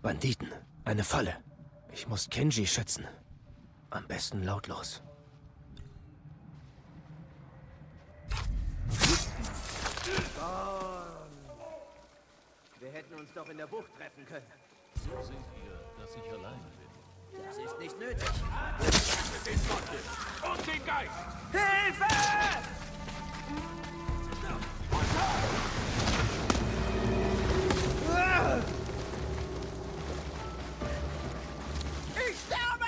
Banditen. Eine Falle. Ich muss Kenji schützen. Am besten lautlos. Wir hätten uns doch in der Bucht treffen können. So seht ihr, dass ich allein bin. Das ist nicht nötig. Mit den Trottel und den Geist! Hilfe! Ich sterbe!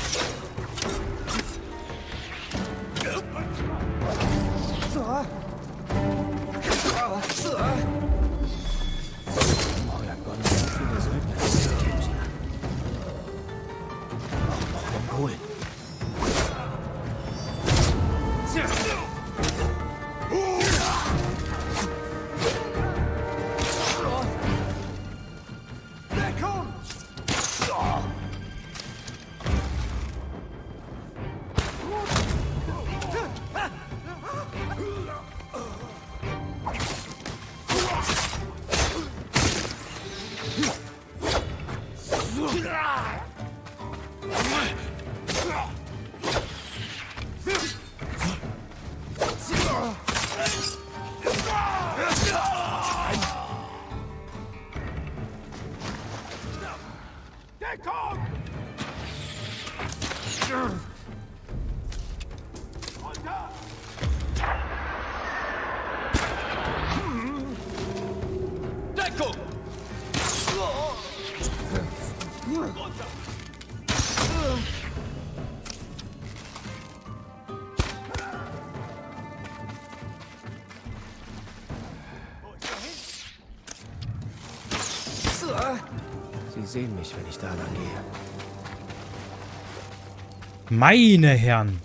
Euer Gott, so viele Söldner sind Kenji. Auch noch Mongolen. Deckung! Runter! Deckung! Runter! Sie sehen mich, wenn ich da lang gehe. Meine Herren.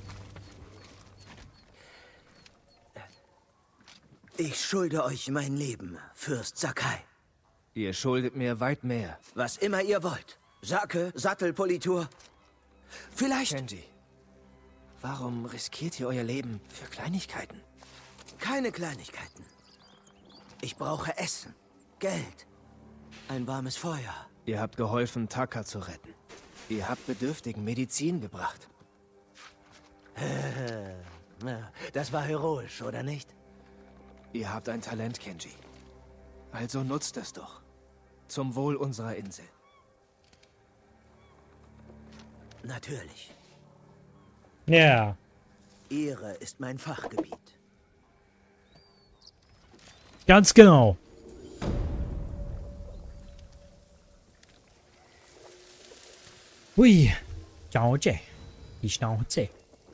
Ich schulde euch mein Leben, Fürst Sakai. Ihr schuldet mir weit mehr. Was immer ihr wollt. Sake, Sattelpolitur. Vielleicht Kenji, warum riskiert ihr euer Leben für Kleinigkeiten? keine Kleinigkeiten. Ich brauche Essen, Geld, ein warmes Feuer. Ihr habt geholfen, Taka zu retten. Ihr habt Bedürftigen Medizin gebracht. Na, das war heroisch, oder nicht? Ihr habt ein Talent, Kenji. Also nutzt es doch. Zum Wohl unserer Insel. Natürlich. Ja. Ehre ist mein Fachgebiet. Ganz genau. Hui. Schnauze. Die Schnauze.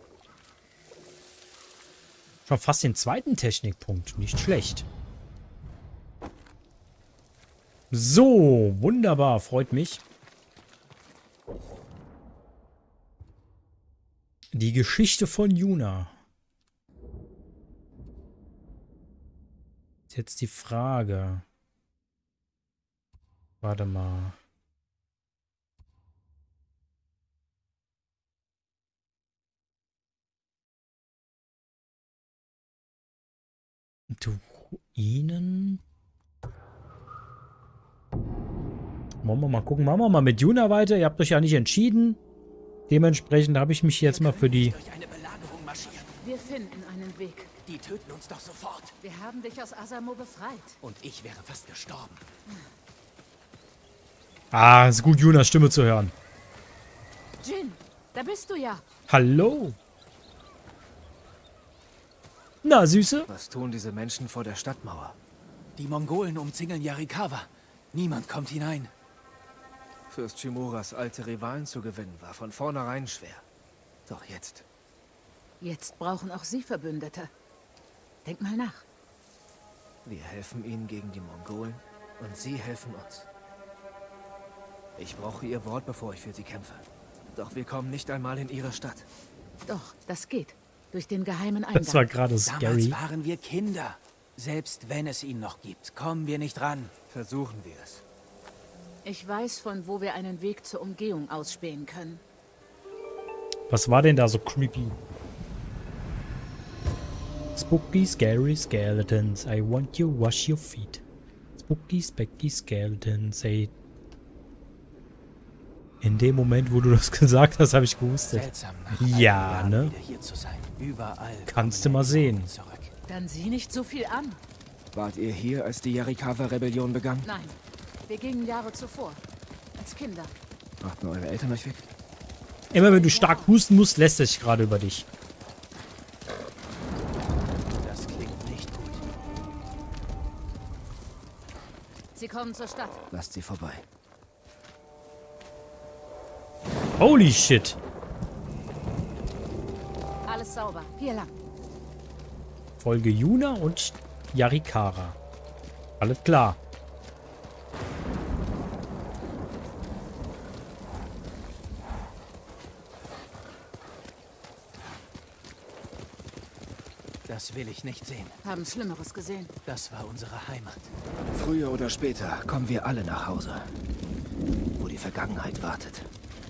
Schon fast den zweiten Technikpunkt. Nicht schlecht. So, wunderbar. Freut mich. Die Geschichte von Yuna. Ist jetzt die Frage. Warte mal. Ruinen. Wollen wir mal gucken. Machen wir mal mit Yuna weiter. Ihr habt euch ja nicht entschieden. Dementsprechend habe ich mich jetzt mal für die... Durch eine Belagerung marschieren. Wir finden einen Weg. Die töten uns doch sofort. Wir haben dich aus Asamo befreit. Und ich wäre fast gestorben. Ah, ist gut, Yunas Stimme zu hören. Jin, da bist du ja. Hallo. Na, Süße? Was tun diese Menschen vor der Stadtmauer? Die Mongolen umzingeln Yarikawa. Niemand kommt hinein. Fürst Shimuras alte Rivalen zu gewinnen, war von vornherein schwer. Doch jetzt. Jetzt brauchen auch sie Verbündete. Denk mal nach. Wir helfen ihnen gegen die Mongolen und sie helfen uns. Ich brauche ihr Wort, bevor ich für sie kämpfe. Doch wir kommen nicht einmal in ihre Stadt. Doch, das geht. Durch den geheimen Eingang. Das war gerade Damals scary. waren wir Kinder. Selbst wenn es ihn noch gibt, kommen wir nicht ran. Versuchen wir es. Ich weiß, von wo wir einen Weg zur Umgehung ausspähen können. Was war denn da so creepy? Spooky, scary skeletons. I want you wash your feet. Spooky, specky skeletons. In dem Moment, wo du das gesagt hast, habe ich gehustet. Seltsam, nach Ja, all den Jahren ne? wieder hier zu sein. Überall Kannst kommen du mal sehen. Erinnerungen zurück. Dann sieh nicht so viel an. Wart ihr hier, als die Yarikawa-Rebellion begann? Nein, wir gingen Jahre zuvor. Als Kinder. Brachten eure Eltern euch weg? Immer wenn du stark husten musst, lässt es sich gerade über dich. Das klingt nicht gut. Sie kommen zur Stadt. Lasst sie vorbei. Holy shit. Alles sauber. Hier lang. Folge Yuna und Yarikara. Alles klar. Das will ich nicht sehen. Haben Schlimmeres gesehen. Das war unsere Heimat. Früher oder später kommen wir alle nach Hause, wo die Vergangenheit wartet.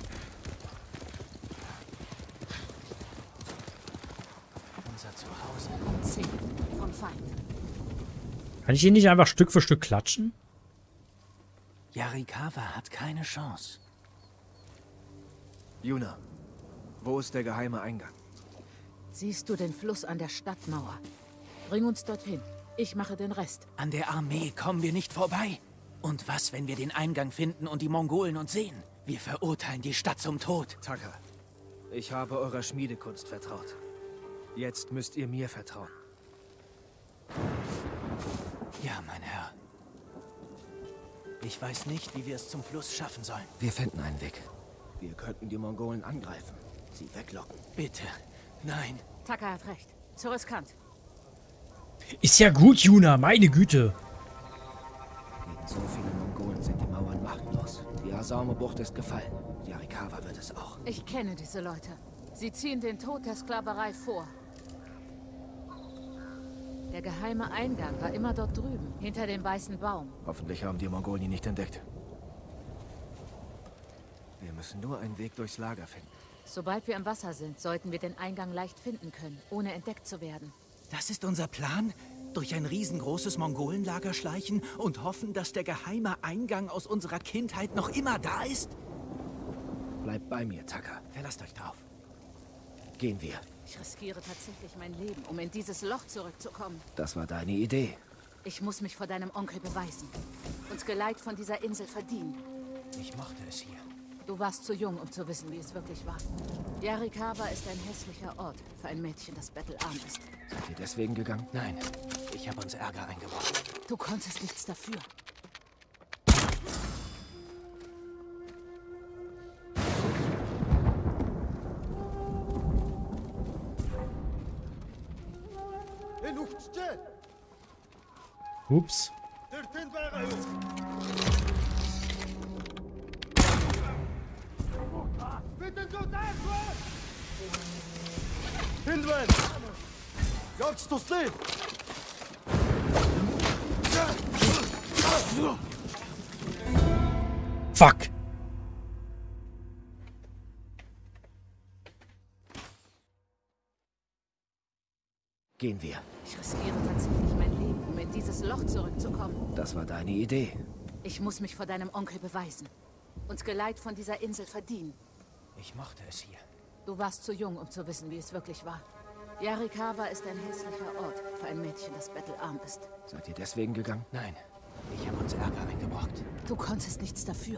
Unser Zuhause. 10 vom Feind. Kann ich ihn nicht einfach Stück für Stück klatschen? Yarikawa hat keine Chance. Yuna, wo ist der geheime Eingang? Siehst du den Fluss an der Stadtmauer? Bring uns dorthin. Ich mache den Rest. An der Armee kommen wir nicht vorbei. Und was, wenn wir den Eingang finden und die Mongolen uns sehen? Wir verurteilen die Stadt zum Tod. Taka, ich habe eurer Schmiedekunst vertraut. Jetzt müsst ihr mir vertrauen. Ja, mein Herr. Ich weiß nicht, wie wir es zum Fluss schaffen sollen. Wir finden einen Weg. Wir könnten die Mongolen angreifen, sie weglocken. Bitte, nein. Taka hat recht. Zu riskant. Ist ja gut, Yuna. Meine Güte. Gegen so viele Mongolen sind die Mauern machtlos. Die Asaume-Bucht ist gefallen. Yarikawa wird es auch. Ich kenne diese Leute. Sie ziehen den Tod der Sklaverei vor. Der geheime Eingang war immer dort drüben, hinter dem weißen Baum. Hoffentlich haben die Mongolen ihn nicht entdeckt. Wir müssen nur einen Weg durchs Lager finden. Sobald wir im Wasser sind, sollten wir den Eingang leicht finden können, ohne entdeckt zu werden. Das ist unser Plan? Durch ein riesengroßes Mongolenlager schleichen und hoffen, dass der geheime Eingang aus unserer Kindheit noch immer da ist? Bleibt bei mir, Taka. Verlasst euch drauf. Gehen wir. Ich riskiere tatsächlich mein Leben, um in dieses Loch zurückzukommen. Das war deine Idee. Ich muss mich vor deinem Onkel beweisen. Uns Geleit von dieser Insel verdienen. Ich mochte es hier. Du warst zu jung, um zu wissen, wie es wirklich war. Yarikawa ist ein hässlicher Ort für ein Mädchen, das bettelarm ist. Seid ihr deswegen gegangen? Nein. Ich habe uns Ärger eingebracht. Du konntest nichts dafür. Ups. Hindwen! Явж туслая! Fuck. Gehen wir. Ich riskiere tatsächlich mein Leben, um in dieses Loch zurückzukommen. Das war deine Idee. Ich muss mich vor deinem Onkel beweisen. Uns Geleit von dieser Insel verdienen. Ich mochte es hier. Du warst zu jung, um zu wissen, wie es wirklich war. Yarikawa ist ein hässlicher Ort für ein Mädchen, das bettelarm ist. Seid ihr deswegen gegangen? Nein. Ich habe uns Ärger eingebracht. Du konntest nichts dafür.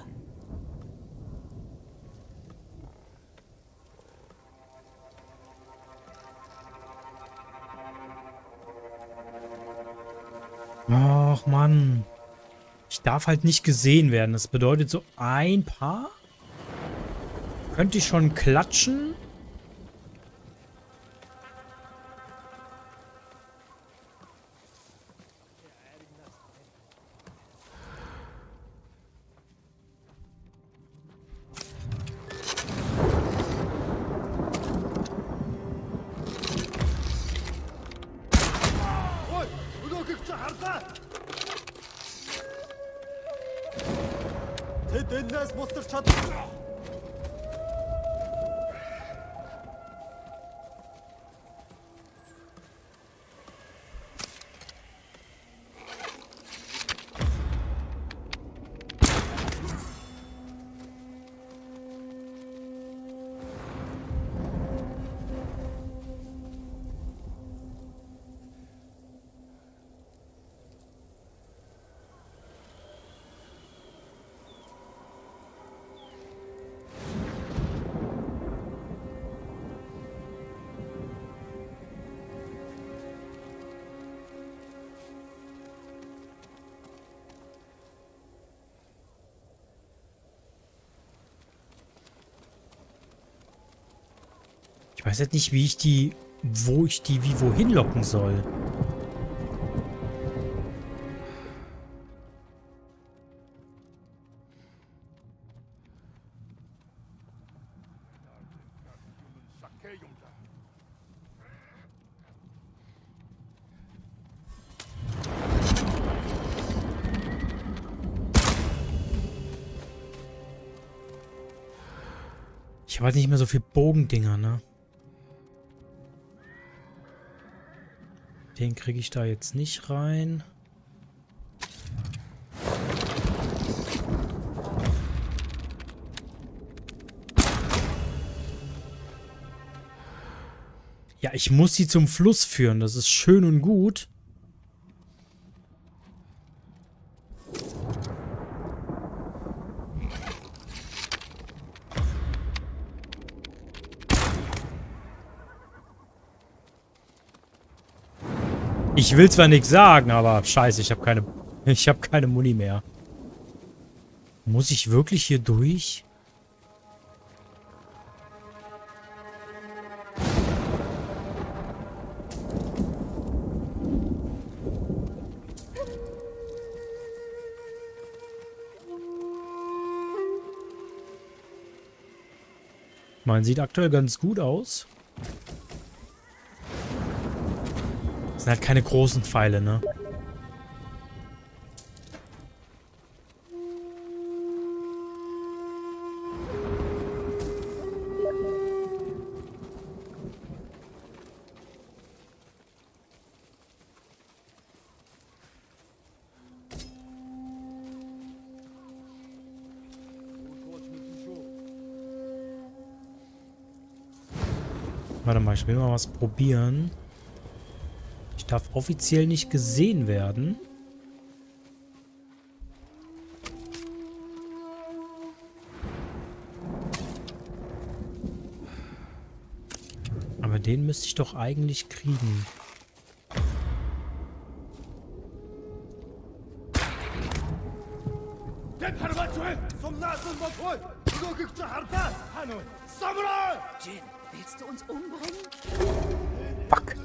Ach, Mann. Ich darf halt nicht gesehen werden. Das bedeutet so ein Paar. Könnte ich schon klatschen? Ой! Өнөөхийг чи харлаа! Тэд энэс мултарч чадна! Ich weiß halt nicht, wie ich die... wie wohin locken soll. Ich habe halt nicht mehr so viel Bogendinger, ne? Den kriege ich da jetzt nicht rein. Ja, ich muss sie zum Fluss führen. Das ist schön und gut. Ich will zwar nichts sagen, aber scheiße, ich habe keine Muni mehr. Muss ich wirklich hier durch? Man sieht aktuell ganz gut aus. Das sind halt keine großen Pfeile, ne? Warte mal, ich will mal was probieren. Ich darf offiziell nicht gesehen werden. Aber den müsste ich doch eigentlich kriegen. Jin, willst du uns umbringen? Fuck.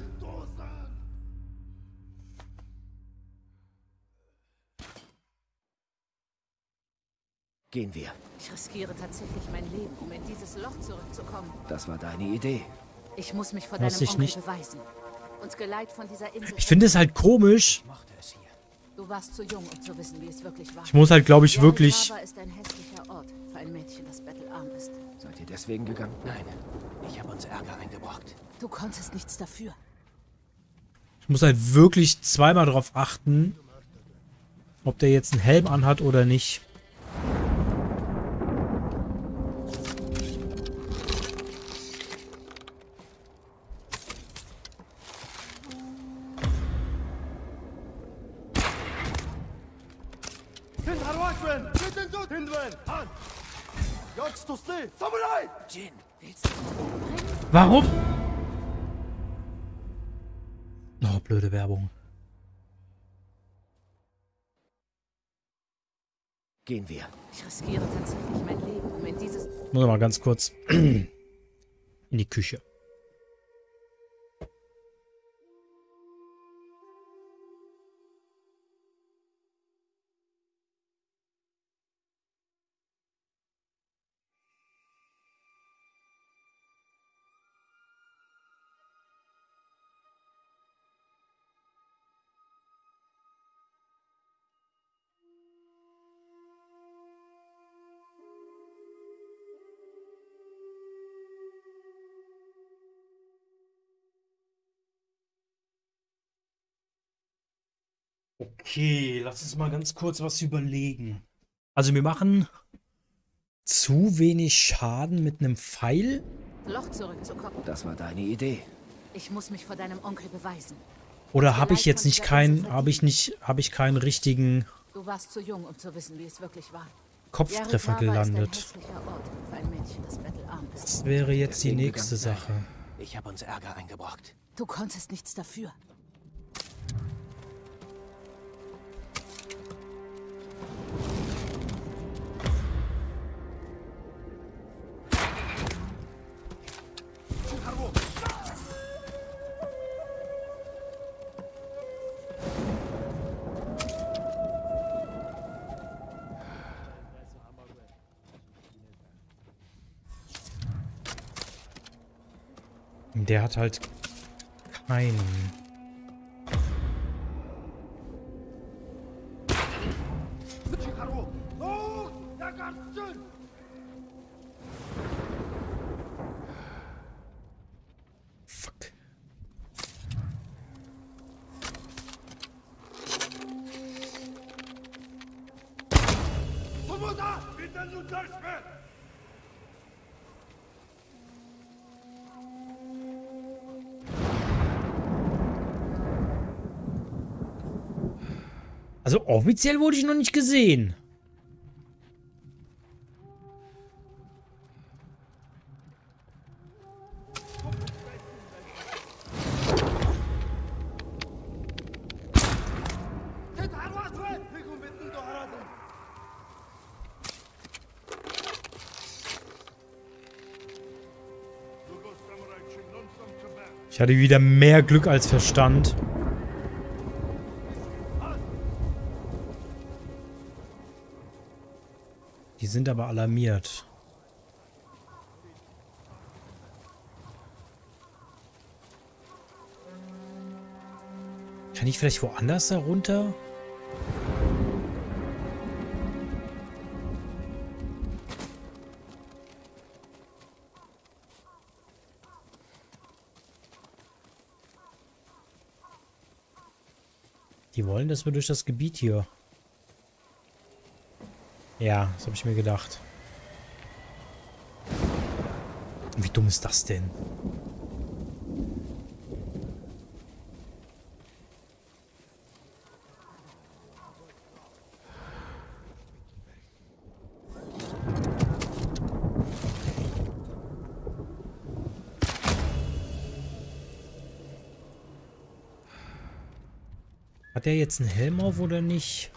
Gehen wir. Ich riskiere tatsächlich mein Leben, um in dieses Loch zurückzukommen. Das war deine Idee. Ich muss mich vor Muss deinem ich Onkel nicht. beweisen. Uns Geleit von dieser Insel. Ich finde es halt komisch. Du warst zu jung, um zu wissen, wie es wirklich war. Ich muss halt, glaube ich, wirklich... Yarikawa ist ein hässlicher Ort für ein Mädchen, das bettelarm ist. Seid ihr deswegen gegangen? Nein, ich habe uns Ärger eingebrockt. Du konntest nichts dafür. Ich muss halt wirklich zweimal drauf achten, ob der jetzt einen Helm anhat oder nicht. Jin, willst du uns umbringen? Warum? Oh, blöde Werbung. Gehen wir. Ich riskiere tatsächlich mein Leben, um in dieses... Ich muss mal ganz kurz in die Küche. Okay, lass uns mal ganz kurz was überlegen. Also wir machen zu wenig Schaden mit einem Pfeil. Loch zurückzukommen. Das war deine Idee. Ich muss mich vor deinem Onkel beweisen. Oder habe ich jetzt nicht habe ich keinen richtigen Du warst zu jung, um zu wissen, wie es wirklich war. Kopftreffer Yarikawa ist ein gelandet? hässlicher Ort für ein Mädchen, das bettelarm ist. Das wäre jetzt die Deswegen nächste gegangen. Sache. Ich habe uns Ärger eingebrockt. Du konntest nichts dafür. Der hat halt keinen. Fuck. Also offiziell wurde ich noch nicht gesehen. Ich hatte wieder mehr Glück als Verstand. Die sind aber alarmiert. Kann ich vielleicht woanders da runter? Die wollen, dass wir durch das Gebiet hier... Ja, das habe ich mir gedacht. Wie dumm ist das denn? Hat der jetzt einen Helm auf oder nicht?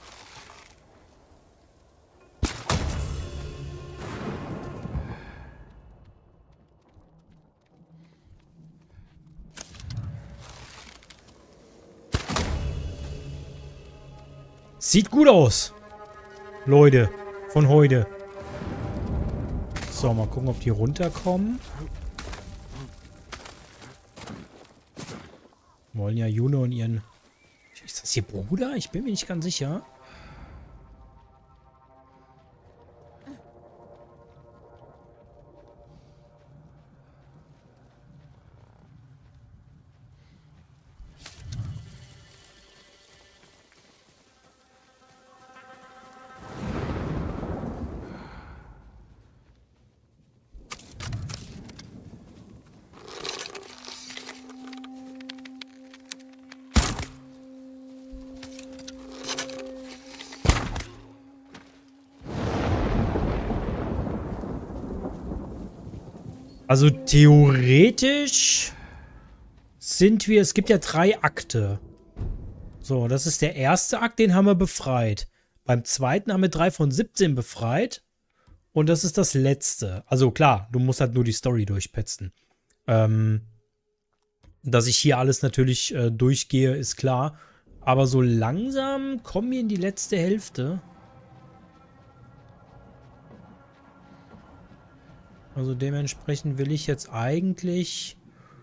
Sieht gut aus. Leute, von heute. So, mal gucken, ob die runterkommen. Wollen ja Juno und ihren... Ist das ihr Bruder? Ich bin mir nicht ganz sicher. Also theoretisch sind wir... Es gibt ja 3 Akte. So, das ist der erste Akt, den haben wir befreit. Beim zweiten haben wir 3 von 17 befreit. Und das ist das letzte. Also klar, du musst halt nur die Story durchpetzen. Dass ich hier alles natürlich durchgehe, ist klar. Aber so langsam kommen wir in die letzte Hälfte. Also dementsprechend will ich jetzt eigentlich...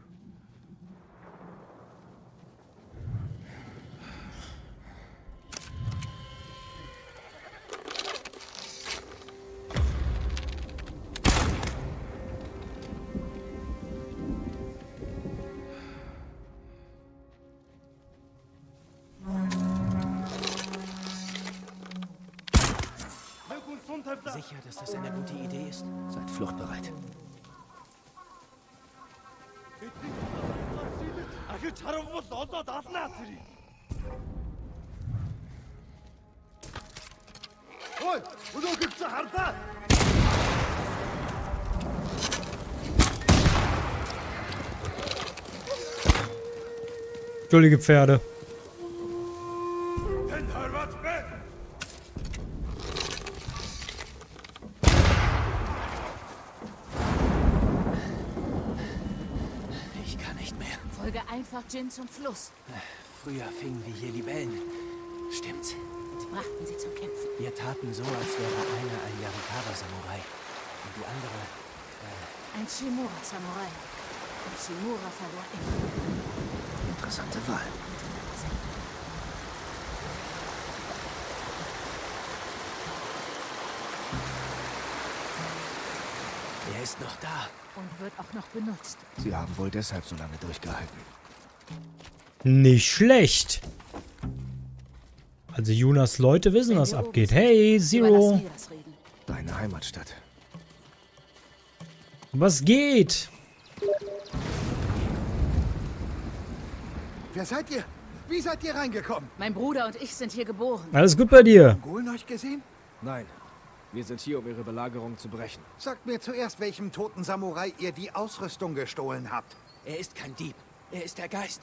Sicher, dass das eine gute Idee ist? Seid fluchtbereit. Entschuldige Pferde. Folge einfach Jin zum Fluss. Früher fingen wir hier Libellen. Stimmt's. Und brachten sie zum Kämpfen. Wir taten so, als wäre einer ein Yarikawa-Samurai und die andere... Ein Shimura-Samurai. Und Shimura verlor immer. Interessante Wahl. Er ist noch da. Und wird auch noch benutzt. Sie haben wohl deshalb so lange durchgehalten. Nicht schlecht. Also Yunas Leute wissen, was abgeht. Hey, Zero. Überlassen wir das Reden. Deine Heimatstadt. Was geht? Wer seid ihr? Wie seid ihr reingekommen? Mein Bruder und ich sind hier geboren. Alles gut bei dir? Mongolen euch gesehen? Nein. Wir sind hier, um ihre Belagerung zu brechen. Sagt mir zuerst, welchem toten Samurai ihr die Ausrüstung gestohlen habt. Er ist kein Dieb. Er ist der Geist.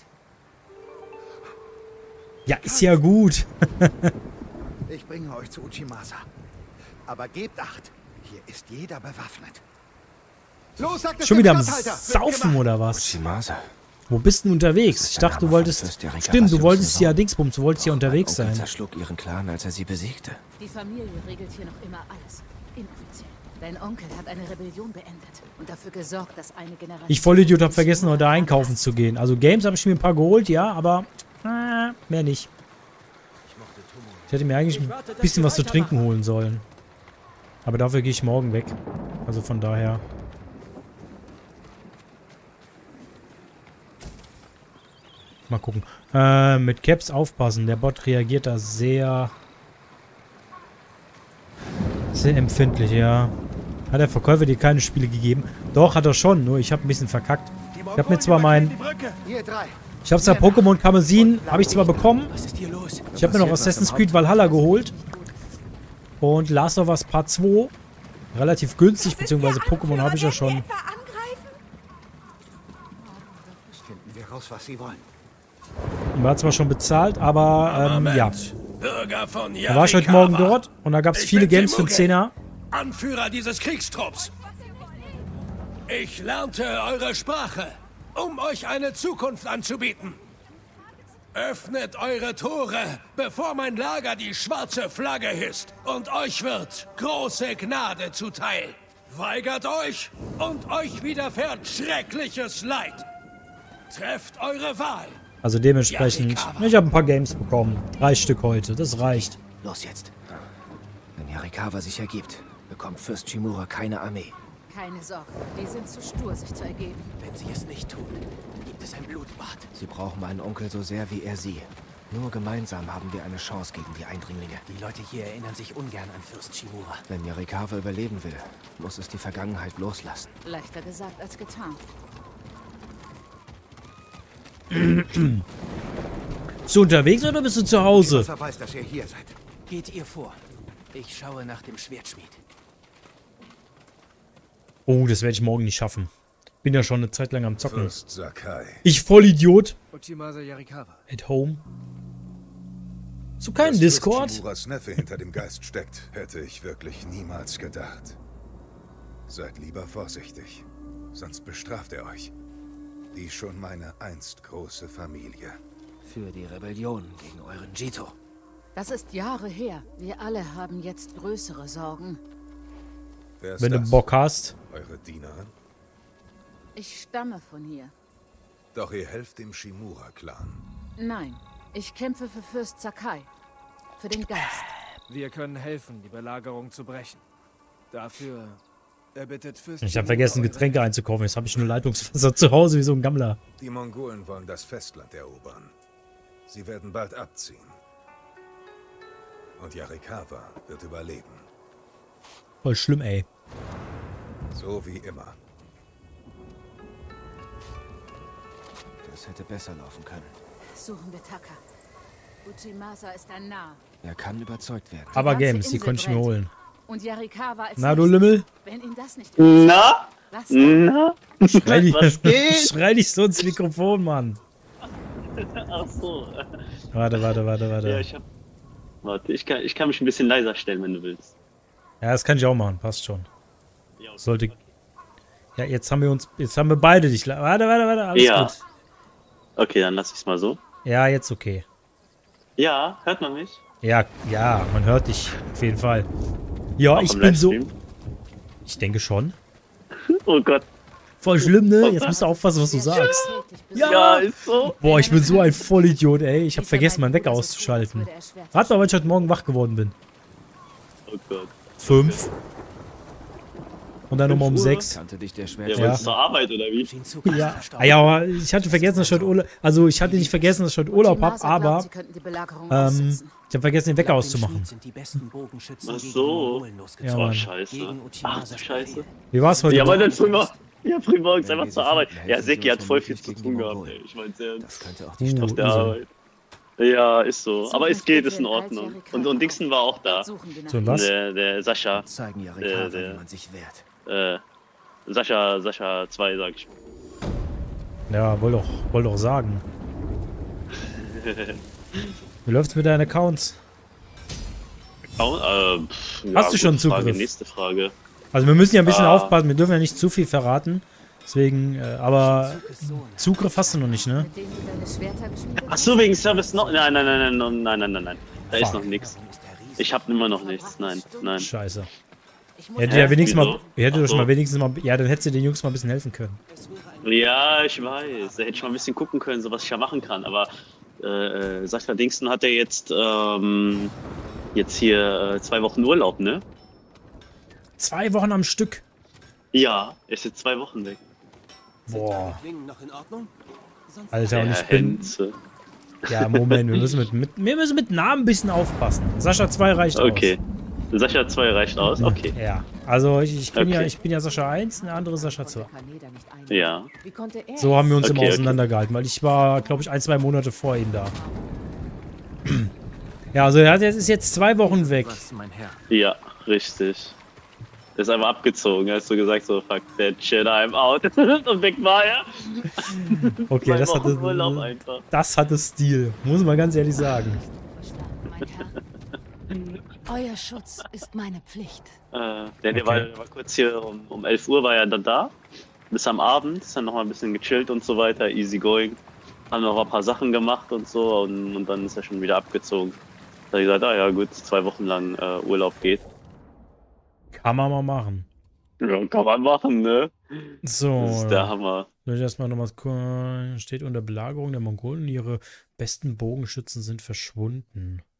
Ja, ist ja gut. Ich bringe euch zu Uchimasa. Aber gebt Acht, hier ist jeder bewaffnet. Los, sagt es Schon dem wieder am Statthalter. Wird Saufen gemacht. oder was? Uchimasa. Wo bist du denn unterwegs? Ich dachte, du wolltest... Stimmt, du wolltest ja Dingsbums, du wolltest ja unterwegs Mein Onkel sein. zerschlug ihren Clan, als er sie besiegte. Die Familie regelt hier noch immer alles. Inoffiziell. Dein Onkel hat eine Rebellion beendet und dafür gesorgt, dass eine Generation... Ich Vollidiot hab vergessen, heute einkaufen zu gehen. Also Games habe ich mir ein paar geholt, ja, aber mehr nicht. Ich hätte mir eigentlich ein bisschen was zu trinken holen sollen. Aber dafür gehe ich morgen weg. Also von daher... Mal gucken. Mit Caps aufpassen. Der Bot reagiert da sehr empfindlich, ja. Hat der Verkäufer dir keine Spiele gegeben? Doch, hat er schon. Nur ich habe ein bisschen verkackt. Ich habe mir zwar Ihr drei. Ich habe zwar Pokémon Kamezin, habe ich zwar bekommen. Was ist hier los? Ich habe mir noch Assassin's Creed Valhalla geholt. Und Last of Us Part 2. Relativ günstig, beziehungsweise Pokémon habe ich ja schon. Finden wir raus, was sie wollen. War zwar schon bezahlt, aber ja. Bürger von Da war ich heute Morgen Yarikawa. dort und da gab es Ich viele bin Games für 10er. Anführer dieses Kriegstrupps. Ich lernte eure Sprache, um euch eine Zukunft anzubieten. Öffnet eure Tore, bevor mein Lager die schwarze Flagge hisst. Und euch wird große Gnade zuteil. Weigert euch und euch widerfährt schreckliches Leid. Trefft eure Wahl. Also dementsprechend, ich habe ein paar Games bekommen. 3 Stück heute, das reicht. Los jetzt. Wenn Yarikawa sich ergibt, bekommt Fürst Shimura keine Armee. Keine Sorge, die sind zu stur, sich zu ergeben. Wenn sie es nicht tun, gibt es ein Blutbad. Sie brauchen meinen Onkel so sehr wie er sie. Nur gemeinsam haben wir eine Chance gegen die Eindringlinge. Die Leute hier erinnern sich ungern an Fürst Shimura. Wenn Yarikawa überleben will, muss es die Vergangenheit loslassen. Leichter gesagt als getan. Bist du unterwegs oder bist du zu Hause? Wer weiß, dass ihr hier seid. Geht ihr vor. Ich schaue nach dem Schwertschmied. Oh, das werde ich morgen nicht schaffen. Bin ja schon eine Zeit lang am Zocken. Fürst Sakai. Ich Vollidiot. Uchimasa Yarikawa. At home. Hast du keinen Dass Discord? Fürst Shimuras Neffe hinter dem Geist steckt, hätte ich wirklich niemals gedacht. Seid lieber vorsichtig, sonst bestraft er euch. Die schon meine einst große Familie. Für die Rebellion gegen euren Jito. Das ist Jahre her. Wir alle haben jetzt größere Sorgen. Wer ist Wenn du das? Bock hast. Eure Dienerin? Ich stamme von hier. Doch ihr helft dem Shimura-Clan. Nein, ich kämpfe für Fürst Sakai. Für den Geist. Wir können helfen, die Belagerung zu brechen. Dafür erbittet Fürst Ich habe Shimura vergessen, eure Getränke einzukaufen. Jetzt habe ich nur Leitungswasser zu Hause wie so ein Gammler. Die Mongolen wollen das Festland erobern. Sie werden bald abziehen. Und Yarikawa wird überleben. Voll schlimm, ey. So wie immer. Das hätte besser laufen können. Suchen wir Taka. Uchimasa ist ein Narr. Er kann überzeugt werden. Aber ganze Games, die Insel konnte ich mir brennt. holen. Und Yarikawa als Na, du nächstes. Lümmel? Wenn ihn das nicht Na? lass Na? Schrei dich, Was geht? schrei dich so ins Mikrofon, Mann. Ach so. Warte. Ja, Warte, ich kann mich ein bisschen leiser stellen, wenn du willst. Ja, das kann ich auch machen. Passt schon. Ja, okay. Sollte... Ja, jetzt haben wir beide dich... Warte. Alles Ja. gut. Okay, dann lass ich's mal so. Ja, jetzt okay. Ja, hört man mich? Ja, man hört dich. Auf jeden Fall. Ja, Auch ich im bin so... Livestream? Ich denke schon. Oh Gott. Voll schlimm, ne? Jetzt musst du aufpassen, was du sagst. Ja, ist so. Boah, ich bin so ein Vollidiot, ey. Ich habe vergessen, meinen Wecker auszuschalten. Rat mal, wann ich heute Morgen wach geworden bin. Oh Gott. 5. Und dann nochmal um 6. Kannte dich der Ja, Schwert. weil es zur Arbeit, oder wie? Ja. Ah, ja, aber ich hatte vergessen, dass ich heute Urlaub... Also, ich hatte nicht vergessen, dass ich heute Urlaub habe, aber... ich habe vergessen, den Wecker auszumachen. Ach so. Ja, Oh, Mann. scheiße. Ach, du Scheiße. Wie war's heute? Ja, aber dann früh morgens einfach zur Arbeit. Ja, Seki hat voll viel zu tun gehabt, ey. Ich mein's ernst. Das könnte auch die Stadt Auf der Arbeit. Ja, ist so. Aber es geht, ist in Ordnung. Und Dixon war auch da. So, was? Der Sascha. zeigen Yarikawa, wie man sich wehrt. Sascha 2, sag ich. Ja, wollte doch sagen. Wie läuft's mit deinen Accounts? Hast du schon Zugriff? Nächste Frage. Also wir müssen ja ein bisschen aufpassen, wir dürfen ja nicht zu viel verraten. Deswegen, aber Zugriff hast du noch nicht, ne? Ach so, wegen Service noch. Nein. Da ist noch nichts. Ich hab immer noch nichts. Nein. Scheiße. Hätte ja wenigstens mal, ja, dann hättest du den Jungs mal ein bisschen helfen können. Ja, ich weiß. Da hätte ich mal ein bisschen gucken können, so was ich ja machen kann. Aber Sascha Dingsten hat ja jetzt hier 2 Wochen Urlaub, ne? 2 Wochen am Stück. Ja, er ist jetzt 2 Wochen weg. Boah. Alter, und ich bin... Ja, Moment, wir müssen mit Namen ein bisschen aufpassen. Sascha 2 reicht aus. Okay. Sascha 2 reicht aus? Okay. Ja, also ich bin ja Sascha 1, eine andere Sascha 2. Ja. So haben wir uns immer auseinandergehalten, weil ich war, glaube ich, 1-2 Monate vor ihm da. Ja, also er ist jetzt 2 Wochen weg. Ja, richtig. Ist einfach abgezogen, hast du gesagt, so fuck that shit, I'm out. Und weg war er. Okay, das hatte Stil, muss man ganz ehrlich sagen. Euer Schutz ist meine Pflicht. Der war kurz hier um 11 Uhr war er dann da. Bis am Abend, ist dann nochmal ein bisschen gechillt und so weiter, easy going. Haben noch ein paar Sachen gemacht und so und dann ist er schon wieder abgezogen. Da habe ich gesagt, ja gut, 2 Wochen lang Urlaub geht. Kann man mal machen. Ja, kann man machen, ne? So. Das ist der Hammer. Soll ich erstmal nochmal steht unter Belagerung der Mongolen, ihre besten Bogenschützen sind verschwunden.